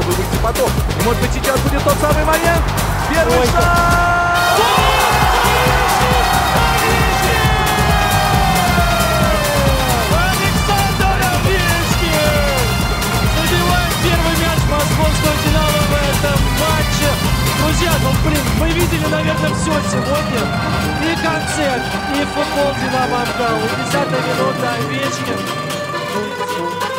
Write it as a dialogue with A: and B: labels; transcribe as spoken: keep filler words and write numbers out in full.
A: чтобы выйти потом. И может быть сейчас будет тот самый момент. Первый
B: Ой,
A: шаг!
B: Александр Овечкин забивает первый мяч московского «Динамо» в этом матче. Друзья, ну блин, вы видели, наверное, все сегодня. И концерт, и футбол «Динамо» отдал. И десятая минута Овечкин.